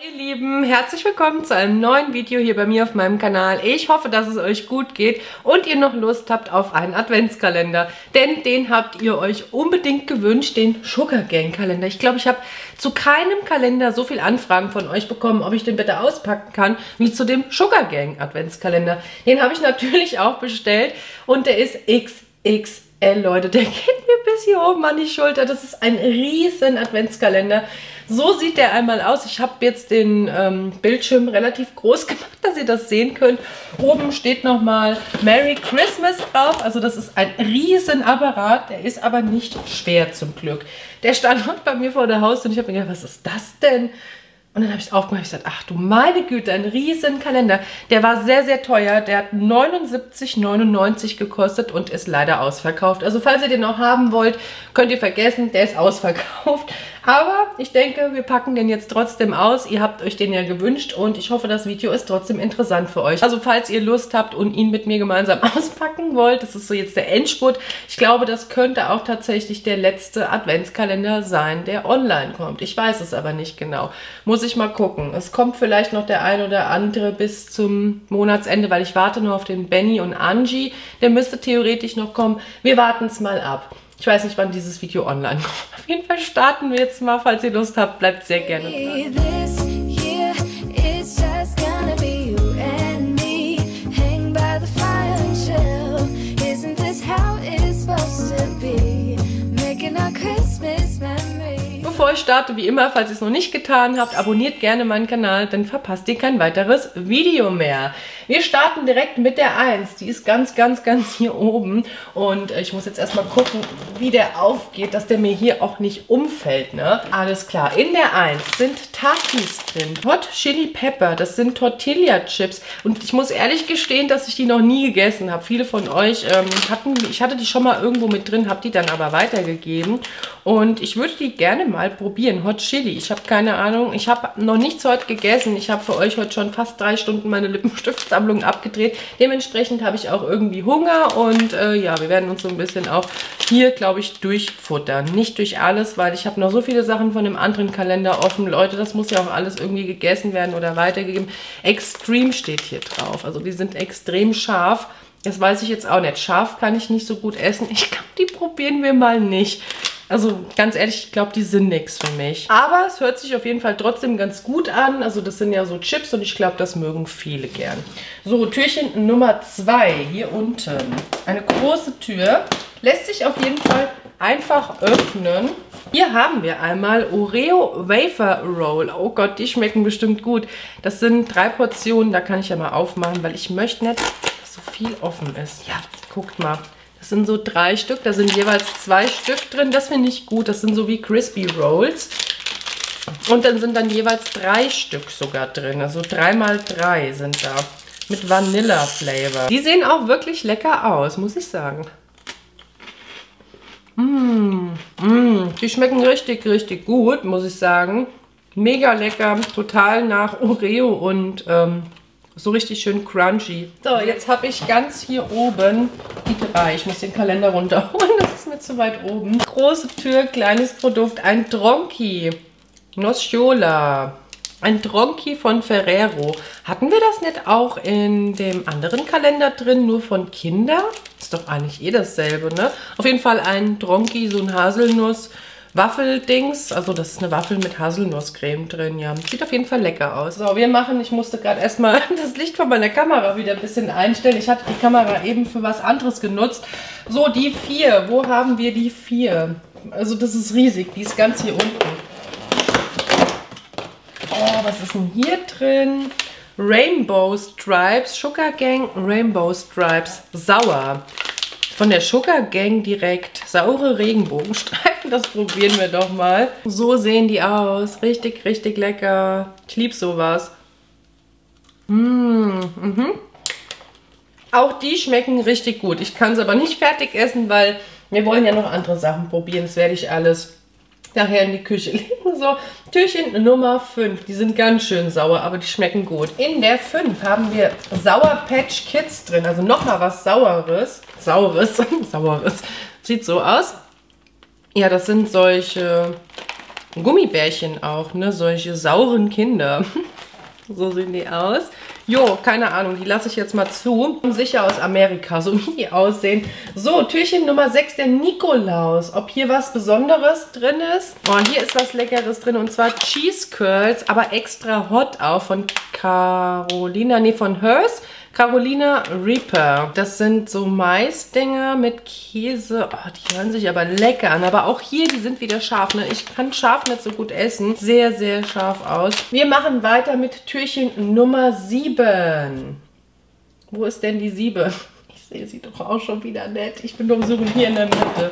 Ihr Lieben, herzlich willkommen zu einem neuen Video hier bei mir auf meinem Kanal. Ich hoffe, dass es euch gut geht und ihr noch Lust habt auf einen Adventskalender, denn den habt ihr euch unbedingt gewünscht, den Sugar Gang Kalender. Ich glaube, ich habe zu keinem Kalender so viele Anfragen von euch bekommen, ob ich den bitte auspacken kann, wie zu dem Sugar Gang Adventskalender. Den habe ich natürlich auch bestellt und der ist XXL, Leute. Der geht mir bis hier oben an die Schulter. Das ist ein riesen Adventskalender. So sieht der einmal aus. Ich habe jetzt den Bildschirm relativ groß gemacht, dass ihr das sehen könnt. Oben steht nochmal Merry Christmas drauf. Also das ist ein Riesenapparat. Der ist aber nicht schwer zum Glück. Der stand heute bei mir vor der Haustür und ich habe mir gedacht, was ist das denn? Und dann habe ich es aufgemacht und gesagt, ach du meine Güte, ein riesen Kalender. Der war sehr, sehr teuer. Der hat 79,99 gekostet und ist leider ausverkauft. Also falls ihr den noch haben wollt, könnt ihr vergessen, der ist ausverkauft. Aber ich denke, wir packen den jetzt trotzdem aus. Ihr habt euch den ja gewünscht und ich hoffe, das Video ist trotzdem interessant für euch. Also falls ihr Lust habt und ihn mit mir gemeinsam auspacken wollt, das ist so jetzt der Endspurt. Ich glaube, das könnte auch tatsächlich der letzte Adventskalender sein, der online kommt. Ich weiß es aber nicht genau. Muss ich mal gucken. Es kommt vielleicht noch der ein oder andere bis zum Monatsende, weil ich warte nur auf den Benny und Angie. Der müsste theoretisch noch kommen. Wir warten es mal ab. Ich weiß nicht, wann dieses Video online kommt. Auf jeden Fall starten wir jetzt mal. Falls ihr Lust habt, bleibt sehr gerne dran. Bevor ich starte, wie immer, falls ihr es noch nicht getan habt, abonniert gerne meinen Kanal, dann verpasst ihr kein weiteres Video mehr. Wir starten direkt mit der 1. Die ist ganz hier oben. Und ich muss jetzt erstmal gucken, wie der aufgeht, dass der mir hier auch nicht umfällt, ne? Alles klar. In der 1 sind Takis drin. Hot Chili Pepper, das sind Tortilla-Chips. Und ich muss ehrlich gestehen, dass ich die noch nie gegessen habe. Viele von euch ich hatte die schon mal irgendwo mit drin, habe die dann aber weitergegeben. Und ich würde die gerne mal probieren. Hot Chili, ich habe keine Ahnung. Ich habe noch nichts heute gegessen. Ich habe für euch heute schon fast 3 Stunden meine Lippenstiftsammlung abgedreht. Dementsprechend habe ich auch irgendwie Hunger. Und ja, wir werden uns so ein bisschen auch hier, glaube ich, durchfuttern. Nicht durch alles, weil ich habe noch so viele Sachen von dem anderen Kalender offen. Leute, das muss ja auch alles irgendwie gegessen werden oder weitergegeben. Extreme steht hier drauf. Also die sind extrem scharf. Das weiß ich jetzt auch nicht. Scharf kann ich nicht so gut essen. Ich glaube, die probieren wir mal nicht. Also ganz ehrlich, ich glaube, die sind nichts für mich. Aber es hört sich auf jeden Fall trotzdem ganz gut an. Also das sind ja so Chips und ich glaube, das mögen viele gern. So, Türchen Nummer 2 hier unten. Eine große Tür. Lässt sich auf jeden Fall einfach öffnen. Hier haben wir einmal Oreo Wafer Roll. Oh Gott, die schmecken bestimmt gut. Das sind 3 Portionen. Da kann ich ja mal aufmachen, weil ich möchte nicht, dass so viel offen ist. Ja, guckt mal. Das sind so 3 Stück, da sind jeweils 2 Stück drin. Das finde ich gut. Das sind so wie Crispy Rolls. Und dann sind dann jeweils 3 Stück sogar drin. Also 3×3 sind da. Mit Vanilla Flavor. Die sehen auch wirklich lecker aus, muss ich sagen. Die schmecken richtig gut, muss ich sagen. Mega lecker. Total nach Oreo und so richtig schön crunchy. So, jetzt habe ich ganz hier oben die 3. Ich muss den Kalender runterholen, das ist mir zu weit oben. Große Tür, kleines Produkt, ein Tronchi. Nocciola. Ein Tronchi von Ferrero. Hatten wir das nicht auch in dem anderen Kalender drin, nur von Kinder? Ist doch eigentlich eh dasselbe, ne? Auf jeden Fall ein Tronchi, so ein Haselnuss. Waffeldings, also das ist eine Waffel mit Haselnusscreme drin, ja. Sieht auf jeden Fall lecker aus. So, wir machen, ich musste gerade erstmal das Licht von meiner Kamera wieder ein bisschen einstellen. Ich hatte die Kamera eben für was anderes genutzt. So, die 4, wo haben wir die 4? Also das ist riesig, die ist ganz hier unten. Oh, was ist denn hier drin? Rainbow Stripes, Sugar Gang Rainbow Stripes, sauer. Von der Sugar Gang direkt. Saure Regenbogenstreifen, das probieren wir doch mal. So sehen die aus. Richtig lecker. Ich liebe sowas. Auch die schmecken richtig gut. Ich kann es aber nicht fertig essen, weil wir wollen ja noch andere Sachen probieren. Das werde ich alles nachher in die Küche legen. So, Türchen Nummer 5. Die sind ganz schön sauer, aber die schmecken gut. In der 5 haben wir Sour Patch Kids drin. Also nochmal was Saures. Saures. Sieht so aus. Ja, das sind solche Gummibärchen auch, ne? Solche sauren Kinder. So sehen die aus. Jo, keine Ahnung, die lasse ich jetzt mal zu. Sicher aus Amerika, so wie die aussehen. So, Türchen Nummer 6, der Nikolaus. Ob hier was Besonderes drin ist? Oh, hier ist was Leckeres drin und zwar Cheese Curls, aber extra hot auch von Carolina, nee, von Hers. Carolina Reaper. Das sind so Maisdinger mit Käse. Oh, die hören sich aber lecker an. Aber auch hier, die sind wieder scharf. Ne? Ich kann scharf nicht so gut essen. Sehr, sehr scharf aus. Wir machen weiter mit Türchen Nummer 7. Wo ist denn die 7? Ich sehe sie doch auch schon wieder nett. Ich bin doch so hier in der Mitte.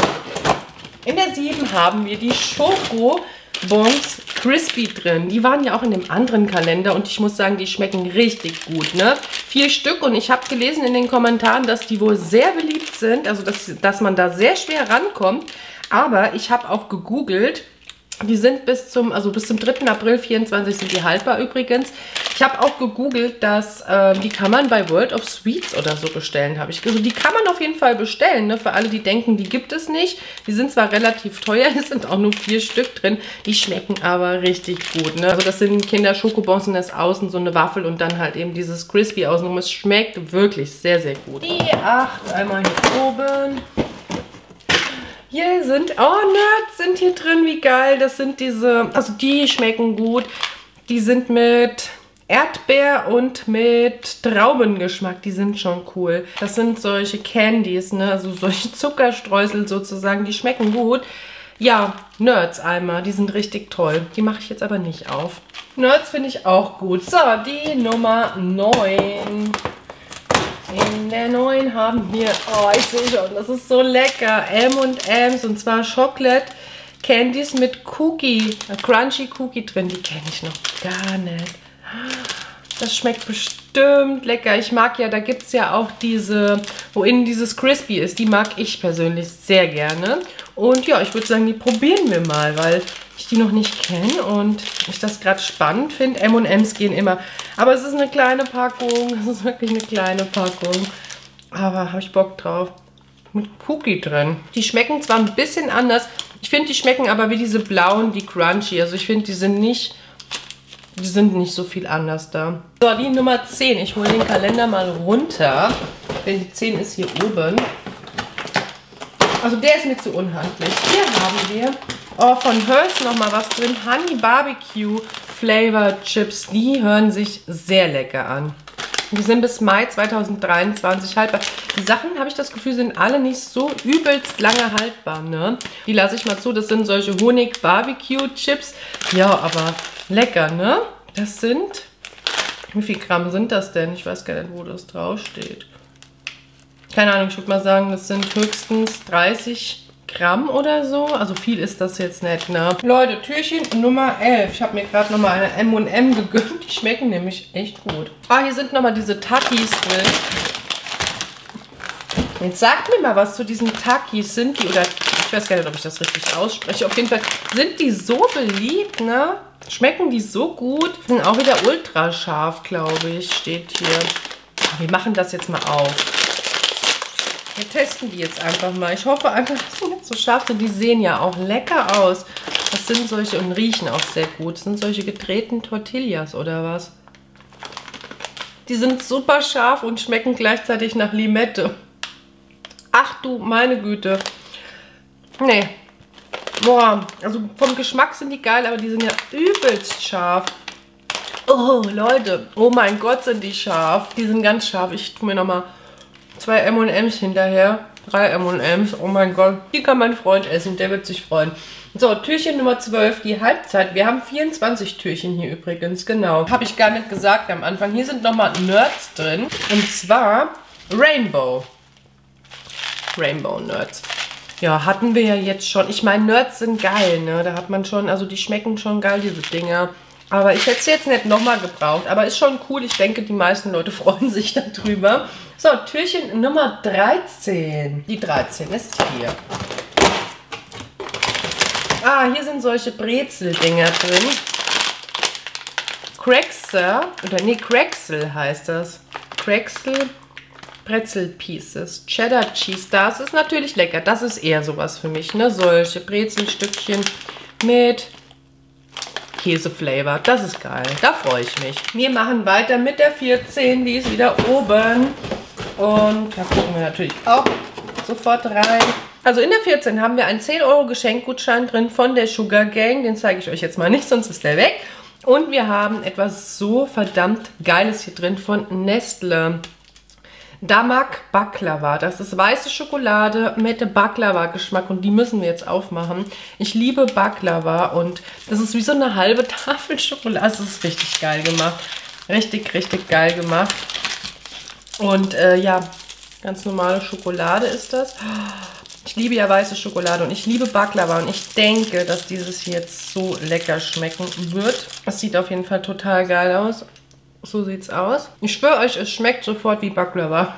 In der 7 haben wir die Schoko Bons Crispy drin. Die waren ja auch in dem anderen Kalender und ich muss sagen, die schmecken richtig gut, ne? 4 Stück und ich habe gelesen in den Kommentaren, dass die wohl sehr beliebt sind, also dass man da sehr schwer rankommt. Aber ich habe auch gegoogelt, die sind bis zum 3. April 24 sind die haltbar übrigens. Ich habe auch gegoogelt, dass die kann man bei World of Sweets oder so bestellen, habe ich gesagt. Die kann man auf jeden Fall bestellen, ne? Für alle, die denken, die gibt es nicht. Die sind zwar relativ teuer, es sind auch nur 4 Stück drin. Die schmecken aber richtig gut, ne? Also das sind Kinder-Schokobons und das ist außen so eine Waffel und dann halt eben dieses Crispy außenrum. Es schmeckt wirklich sehr, sehr gut. Die 8 einmal hier oben. Hier sind, Nerds sind hier drin, wie geil. Das sind diese, also die schmecken gut. Die sind mit Erdbeer und mit Traubengeschmack. Die sind schon cool. Das sind solche Candies, ne? Also solche Zuckerstreusel sozusagen. Die schmecken gut. Ja, Nerds einmal. Die sind richtig toll. Die mache ich jetzt aber nicht auf. Nerds finde ich auch gut. So, die Nummer 9. In der 9 haben wir, oh, ich sehe schon, das ist so lecker, M&M's und zwar Chocolate Candies mit Cookie, Crunchy Cookie drin, die kenne ich noch gar nicht. Das schmeckt bestimmt lecker. Ich mag ja, da gibt es ja auch diese, wo innen dieses Crispy ist, die mag ich persönlich sehr gerne. Und ja, ich würde sagen, die probieren wir mal, weil ich die noch nicht kenne und ich das gerade spannend finde. M&M's gehen immer. Aber es ist eine kleine Packung. Es ist wirklich eine kleine Packung. Aber habe ich Bock drauf. Mit Cookie drin. Die schmecken zwar ein bisschen anders. Ich finde, die schmecken aber wie diese blauen, die Crunchy. Also ich finde, die sind nicht so viel anders da. So, die Nummer 10. Ich hole den Kalender mal runter. Denn die 10 ist hier oben. Also der ist mir zu unhandlich. Hier haben wir von Hers nochmal was drin. Honey Barbecue Flavor Chips. Die hören sich sehr lecker an. Die sind bis Mai 2023 haltbar. Die Sachen, habe ich das Gefühl, sind alle nicht so übelst lange haltbar, ne? Die lasse ich mal zu. Das sind solche Honig-Barbecue-Chips. Ja, aber lecker, ne? Das sind... Wie viel Gramm sind das denn? Ich weiß gar nicht, wo das draufsteht. Keine Ahnung, ich würde mal sagen, das sind höchstens 30 Gramm oder so. Also viel ist das jetzt nicht, ne? Leute, Türchen Nummer 11. Ich habe mir gerade nochmal eine M&M gegönnt. Die schmecken nämlich echt gut. Ah, hier sind nochmal diese Takis drin. Jetzt sagt mir mal was zu diesen Takis. Sind die, oder ich weiß gar nicht, ob ich das richtig ausspreche. Auf jeden Fall sind die so beliebt, ne? Schmecken die so gut. Sind auch wieder ultra scharf, glaube ich, steht hier. Wir machen das jetzt mal auf. Wir testen die jetzt einfach mal. Ich hoffe einfach, dass die nicht so scharf sind. Die sehen ja auch lecker aus. Das sind solche und riechen auch sehr gut. Das sind solche gedrehten Tortillas oder was? Die sind super scharf und schmecken gleichzeitig nach Limette. Ach du meine Güte. Nee. Boah, also vom Geschmack sind die geil, aber die sind ja übelst scharf. Oh, Leute. Oh mein Gott, sind die scharf. Die sind ganz scharf. Ich tue mir nochmal 2 M&M's hinterher. 3 M&M's. Oh mein Gott. Die kann mein Freund essen. Der wird sich freuen. So, Türchen Nummer 12. Die Halbzeit. Wir haben 24 Türchen hier übrigens. Genau. Habe ich gar nicht gesagt am Anfang. Hier sind nochmal Nerds drin. Und zwar Rainbow. Rainbow Nerds. Ja, hatten wir ja jetzt schon. Ich meine, Nerds sind geil, ne? Da hat man schon, also die schmecken schon geil, diese Dinger. Aber ich hätte es jetzt nicht nochmal gebraucht. Aber ist schon cool. Ich denke, die meisten Leute freuen sich darüber. So, Türchen Nummer 13. Die 13 ist hier. Ah, hier sind solche Brezel-Dinger drin. Craxel, oder nee, Craxel heißt das. Craxel Pretzel Pieces. Cheddar Cheese. Das ist natürlich lecker. Das ist eher sowas für mich, ne? Solche Brezelstückchen mit Käseflavor. Das ist geil. Da freue ich mich. Wir machen weiter mit der 14. Die ist wieder oben. Und da gucken wir natürlich auch sofort rein. Also in der 14 haben wir einen 10 € Geschenkgutschein drin von der Sugar Gang. Den zeige ich euch jetzt mal nicht, sonst ist der weg. Und wir haben etwas so verdammt Geiles hier drin von Nestle. Damak Baklava. Das ist weiße Schokolade mit Baklava-Geschmack und die müssen wir jetzt aufmachen. Ich liebe Baklava und das ist wie so eine halbe Tafel Schokolade. Das ist richtig geil gemacht. Richtig, richtig geil gemacht. Und ja, ganz normale Schokolade ist das. Ich liebe ja weiße Schokolade und ich liebe Baklava und ich denke, dass dieses hier jetzt so lecker schmecken wird. Es sieht auf jeden Fall total geil aus. So sieht's aus. Ich schwöre euch, es schmeckt sofort wie Baklava.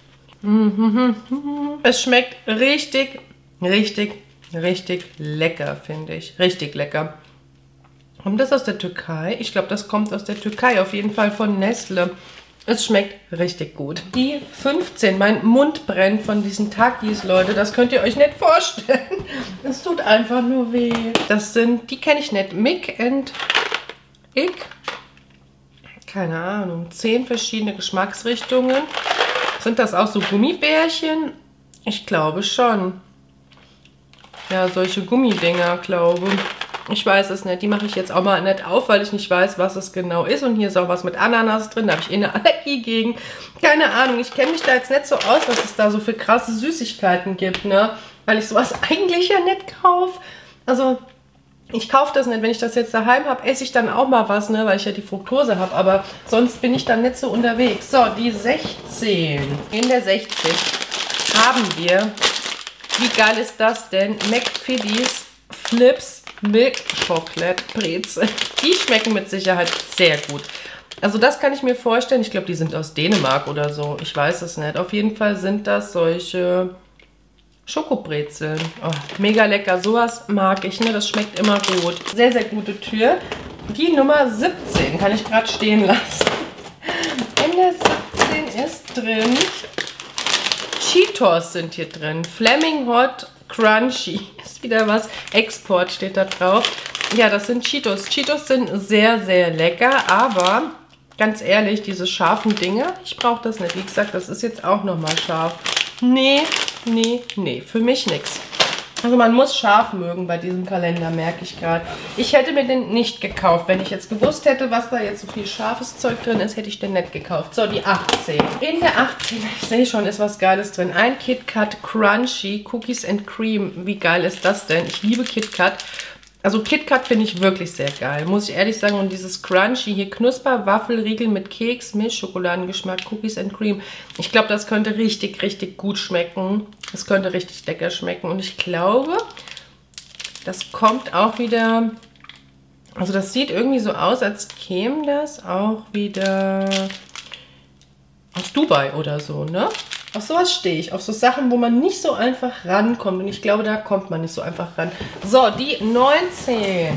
Es schmeckt richtig, richtig, richtig lecker, finde ich. Richtig lecker. Kommt das aus der Türkei? Ich glaube, das kommt aus der Türkei. Auf jeden Fall von Nestle. Es schmeckt richtig gut. Die 15, mein Mund brennt von diesen Takis, Leute. Das könnt ihr euch nicht vorstellen. Es tut einfach nur weh. Das sind, die kenne ich nicht. Mick and Ick. Keine Ahnung. 10 verschiedene Geschmacksrichtungen. Sind das auch so Gummibärchen? Ich glaube schon. Ja, solche Gummidinger, glaube ich. Ich weiß es nicht. Die mache ich jetzt auch mal nicht auf, weil ich nicht weiß, was es genau ist. Und hier ist auch was mit Ananas drin. Da habe ich eh eine Allergie gegen. Keine Ahnung. Ich kenne mich da jetzt nicht so aus, was es da so für krasse Süßigkeiten gibt, ne? Weil ich sowas eigentlich ja nicht kaufe. Also, ich kaufe das nicht. Wenn ich das jetzt daheim habe, esse ich dann auch mal was, ne? Weil ich ja die Fructose habe. Aber sonst bin ich dann nicht so unterwegs. So, die 16. In der 60 haben wir, wie geil ist das denn? McFiddy's Flips Milk Chocolate Brezel. Die schmecken mit Sicherheit sehr gut. Also das kann ich mir vorstellen. Ich glaube, die sind aus Dänemark oder so. Ich weiß es nicht. Auf jeden Fall sind das solche Schokobrezeln. Oh, mega lecker. Sowas mag ich, ne? Das schmeckt immer gut. Sehr, sehr gute Tür. Die Nummer 17 kann ich gerade stehen lassen. In der 17 ist drin Cheetos sind hier drin. Flaming Hot Crunchy. Ist wieder was. Export steht da drauf. Ja, das sind Cheetos. Cheetos sind sehr, sehr lecker, aber ganz ehrlich, diese scharfen Dinger, ich brauche das nicht. Wie gesagt, das ist jetzt auch nochmal scharf. Nee, nee, nee. Für mich nichts. Also man muss scharf mögen bei diesem Kalender, merke ich gerade. Ich hätte mir den nicht gekauft. Wenn ich jetzt gewusst hätte, was da jetzt so viel scharfes Zeug drin ist, hätte ich den nicht gekauft. So, die 18. In der 18, ich sehe schon, ist was Geiles drin. Ein KitKat Crunchy Cookies and Cream. Wie geil ist das denn? Ich liebe KitKat. Also KitKat finde ich wirklich sehr geil, muss ich ehrlich sagen. Und dieses Crunchy hier, Knusper, Waffelriegel mit Keks, Milch, Schokoladengeschmack, Cookies and Cream. Ich glaube, das könnte richtig, richtig gut schmecken. Das könnte richtig lecker schmecken. Und ich glaube, das kommt auch wieder... Also das sieht irgendwie so aus, als käme das auch wieder aus Dubai oder so, ne? Auf sowas stehe ich, auf so Sachen, wo man nicht so einfach rankommt. Und ich glaube, da kommt man nicht so einfach ran. So, die 19.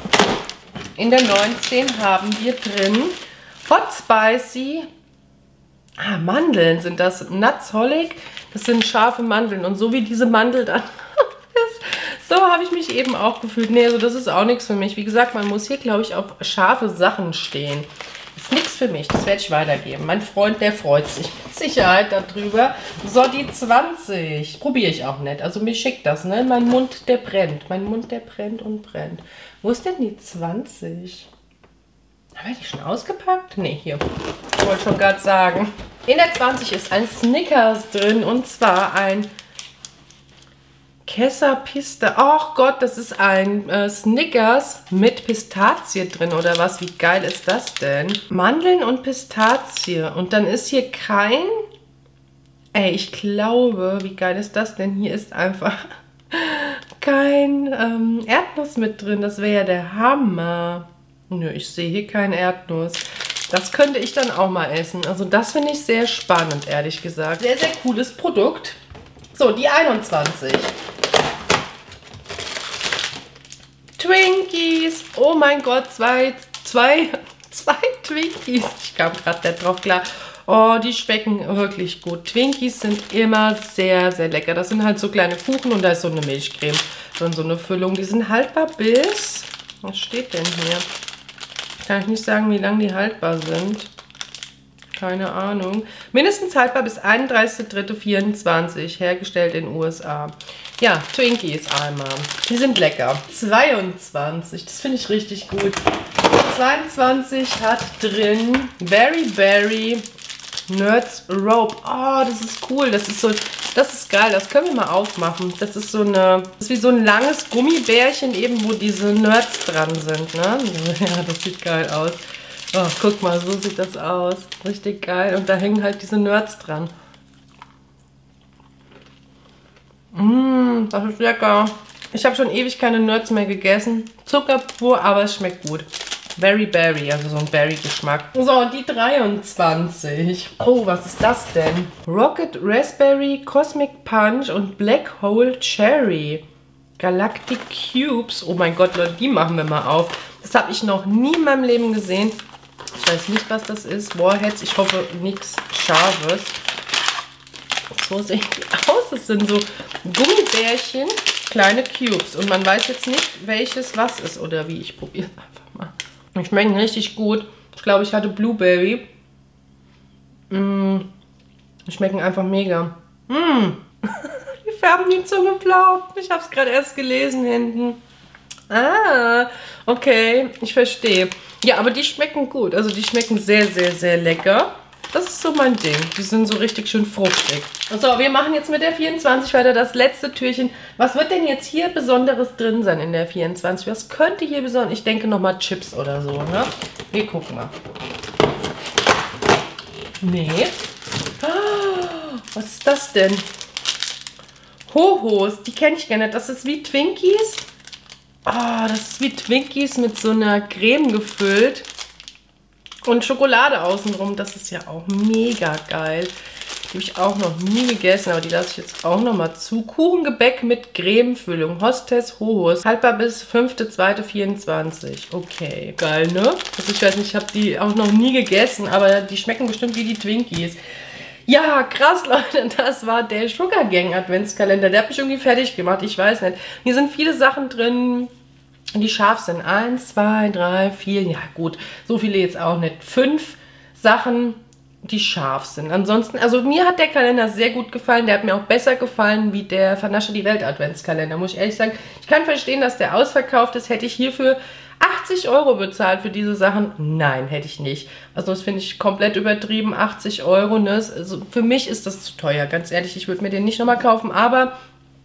In der 19 haben wir drin Hot Spicy. Ah, Mandeln sind das. Nuts Holic. Das sind scharfe Mandeln. Und so wie diese Mandel dann ist, so habe ich mich eben auch gefühlt. Nee, also das ist auch nichts für mich. Wie gesagt, man muss hier, glaube ich, auf scharfe Sachen stehen. Das ist nichts für mich, das werde ich weitergeben. Mein Freund, der freut sich mit Sicherheit darüber. So, die 20. Probiere ich auch nicht. Also mir schickt das, ne? Mein Mund, der brennt. Mein Mund, der brennt und brennt. Wo ist denn die 20? Haben wir die schon ausgepackt? Ne, hier. Ich wollte schon gerade sagen. In der 20 ist ein Snickers drin. Und zwar ein Kessa-Piste. Ach Gott, das ist ein Snickers mit Pistazie drin oder was? Wie geil ist das denn? Mandeln und Pistazie. Und dann ist hier kein... Ey, ich glaube, wie geil ist das denn? Hier ist einfach kein Erdnuss mit drin. Das wäre ja der Hammer. Nö, ich sehe hier kein Erdnuss. Das könnte ich dann auch mal essen. Also das finde ich sehr spannend, ehrlich gesagt. Sehr, sehr cooles Produkt. So, die 21. Twinkies. Oh mein Gott, zwei Twinkies. Ich kam gerade nicht drauf klar. Oh, die schmecken wirklich gut. Twinkies sind immer sehr, sehr lecker. Das sind halt so kleine Kuchen und da ist so eine Milchcreme und so eine Füllung. Die sind haltbar bis... Was steht denn hier? Kann ich nicht sagen, wie lange die haltbar sind. Keine Ahnung. Mindestens haltbar bis 31.03.24. Hergestellt in den USA. Ja, Twinkies einmal. Die sind lecker. 22. Das finde ich richtig gut. 22 hat drin Berry Berry Nerds Rope. Oh, das ist cool. Das ist geil. Das können wir mal aufmachen. Das ist das ist wie so ein langes Gummibärchen eben, wo diese Nerds dran sind, ne? Ja, das sieht geil aus. Oh, guck mal, so sieht das aus. Richtig geil. Und da hängen halt diese Nerds dran. Das ist lecker. Ich habe schon ewig keine Nerds mehr gegessen. Zucker pur, aber es schmeckt gut. Berry Berry, also so ein Berry-Geschmack. So, die 23. Oh, was ist das denn? Rocket Raspberry, Cosmic Punch und Black Hole Cherry. Galactic Cubes. Oh mein Gott, Leute, die machen wir mal auf. Das habe ich noch nie in meinem Leben gesehen. Ich weiß nicht, was das ist. Warheads, ich hoffe, nichts Scharfes. So sehen die aus. Es sind so Gummibärchen, kleine Cubes. Und man weiß jetzt nicht, welches was ist oder wie. Ich probiere es einfach mal. Die schmecken richtig gut. Ich glaube, ich hatte Blueberry. Die schmecken einfach mega. Die färben die Zunge blau. Ich habe es gerade erst gelesen hinten. Ah, okay, ich verstehe. Ja, aber die schmecken gut. Also die schmecken sehr, sehr, sehr lecker. Das ist so mein Ding. Die sind so richtig schön fruchtig. So, wir machen jetzt mit der 24 weiter das letzte Türchen. Was wird denn jetzt hier Besonderes drin sein in der 24? Was könnte hier besonders... Ich denke nochmal Chips oder so, ne? Wir gucken mal. Nee. Oh, was ist das denn? Ho-Hos, die kenne ich gerne. Das ist wie Twinkies. Oh, das ist wie Twinkies mit so einer Creme gefüllt. Und Schokolade außenrum, das ist ja auch mega geil. Die habe ich auch noch nie gegessen, aber die lasse ich jetzt auch noch mal zu. Kuchengebäck mit Cremefüllung. Hostess Hohos. Haltbar bis 5.2.24. Okay, geil, ne? Also ich weiß nicht, ich habe die auch noch nie gegessen, aber die schmecken bestimmt wie die Twinkies. Ja, krass, Leute, das war der Sugar Gang Adventskalender. Der hat mich irgendwie fertig gemacht, ich weiß nicht. Hier sind viele Sachen drin, die scharf sind. 1, 2, 3, 4, ja gut, so viele jetzt auch nicht. 5 Sachen, die scharf sind. Ansonsten, also mir hat der Kalender sehr gut gefallen. Der hat mir auch besser gefallen wie der Vernasche die Welt Adventskalender, muss ich ehrlich sagen. Ich kann verstehen, dass der ausverkauft ist. Hätte ich hierfür 80 € bezahlt für diese Sachen? Nein, hätte ich nicht. Also das finde ich komplett übertrieben. 80 €, ne? Also für mich ist das zu teuer, ganz ehrlich. Ich würde mir den nicht nochmal kaufen, aber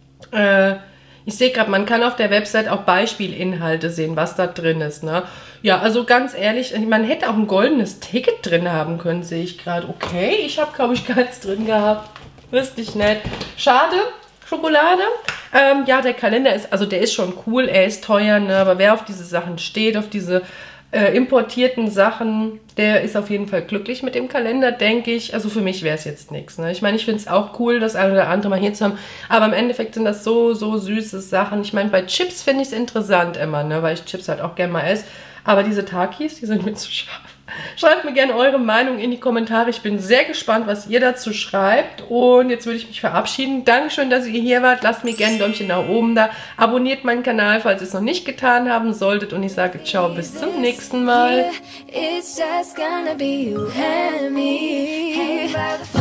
ich sehe gerade, man kann auf der Website auch Beispielinhalte sehen, was da drin ist, ne? Ja, also ganz ehrlich, man hätte auch ein goldenes Ticket drin haben können, sehe ich gerade. Okay, ich habe, glaube ich, keins drin gehabt. Wüsste ich nicht. Schade. Schokolade. Ja, der Kalender ist, also der ist schon cool, er ist teuer, ne? Aber wer auf diese Sachen steht, auf diese importierten Sachen, der ist auf jeden Fall glücklich mit dem Kalender, denke ich. Also für mich wäre es jetzt nichts, ne? Ich meine, ich finde es auch cool, das eine oder andere mal hier zu haben, aber im Endeffekt sind das so süße Sachen. Ich meine, bei Chips finde ich es interessant immer, ne? Weil ich Chips halt auch gerne mal esse. Aber diese Takis, die sind mir zu scharf. Schreibt mir gerne eure Meinung in die Kommentare. Ich bin sehr gespannt, was ihr dazu schreibt. Und jetzt würde ich mich verabschieden. Dankeschön, dass ihr hier wart. Lasst mir gerne ein Däumchen nach oben da. Abonniert meinen Kanal, falls ihr es noch nicht getan haben solltet. Und ich sage ciao, bis zum nächsten Mal.